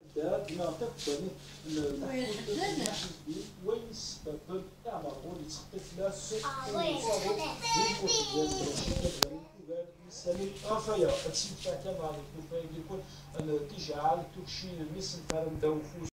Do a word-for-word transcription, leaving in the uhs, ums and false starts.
ده مناطق بني المحيط وين سبب اعمر واللي تخطيط لا سوق مثالي رفايا هادشي تاع كامل غادي يكون تجعل تكشي مثل فرندا وفوس